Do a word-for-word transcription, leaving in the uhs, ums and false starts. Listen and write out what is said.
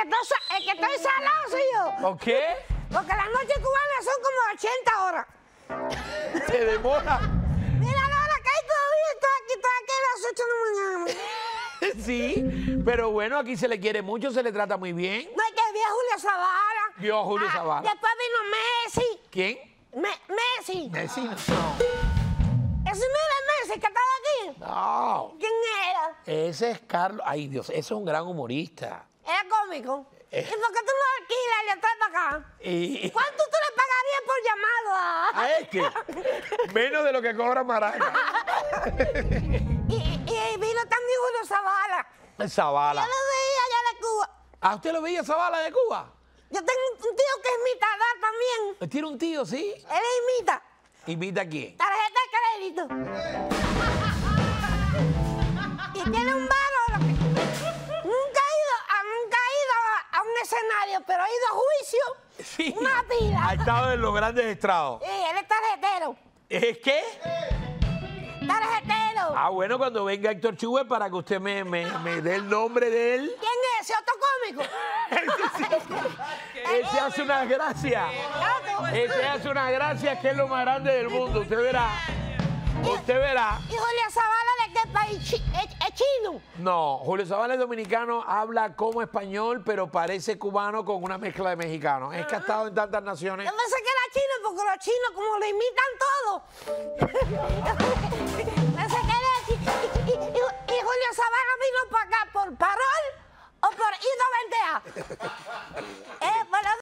estoy, el que estoy salado soy yo. ¿Por qué? Porque las noches cubanas son como ochenta horas. Se demora. Mira la hora que hay todavía, estoy aquí, estoy aquí a las ocho de la mañana. Sí, pero bueno, aquí se le quiere mucho, se le trata muy bien. No hay que ver a Julio Zavala. Vio a Julio Ah, Zavala. Después vino Messi. ¿Quién? Me- Messi. Messi. No. Ese no era Messi que estaba aquí. No. ¿Quién era? Ese es Carlos. Ay, Dios, ese es un gran humorista. Era cómico. Eh. ¿Y por qué tú no alquilas y le traes para acá? Y ¿Cuánto tú le pagarías por llamado a...? a este, menos de lo que cobra Maraca. Y, y vino también Julio Zavala. Zavala. Yo lo veía allá de Cuba. ¿A usted lo veía Zavala de Cuba? Yo tengo un tío que es imitador también. ¿Tiene un tío, sí? Él imita. ¿Invita a quién? Tarjeta de crédito. Y tiene un bar ahora. Nunca ha ido, a, nunca ha ido a, a un escenario, pero ha ido a juicio. Sí. Una pila. Ha estado en los grandes estrados. Sí, él es tarjetero. ¿Es qué? Tarjetero. Ah, bueno, cuando venga Héctor Chubet para que usted me, me, me dé el nombre de él. ¿Quién es ese otro cómico? Ese hace unas gracias. Ese hace unas gracias que es lo más grande del mundo. Usted verá. Usted verá. ¿Y Julio Zavala de qué país? Chi- ¿Es, es chino? No, Julio Zavala es dominicano, habla como español, pero parece cubano con una mezcla de mexicano. Es que ha estado en tantas naciones. Yo pensé que era chino porque los chinos como lo imitan todo. Pensé que era chino. Y, y- y- y Julio Zavala vino para acá por parol o por I noventa A. Eh, bueno,